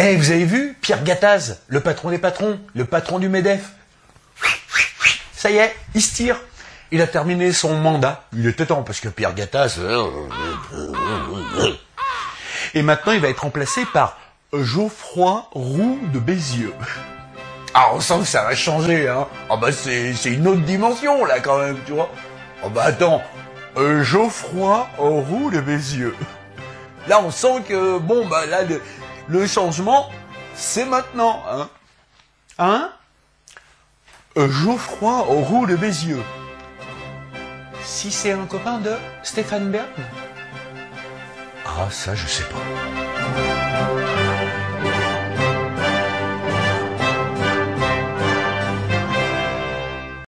Eh, vous avez vu Pierre Gattaz, le patron des patrons, le patron du MEDEF. Ça y est, il se tire. Il a terminé son mandat. Il était temps, parce que Pierre Gattaz... Et maintenant, il va être remplacé par Geoffroy Roux de Bézieux. Ah, on sent que ça va changer, hein. Ah bah c'est une autre dimension, là, quand même, tu vois. Oh bah attends, Geoffroy Roux de Bézieux. Là, on sent que, bon, bah là, le changement, c'est maintenant, hein. Hein? Geoffroy Roux de Bézieux. Si c'est un copain de Stéphane Bern? Ah, ça, je sais pas.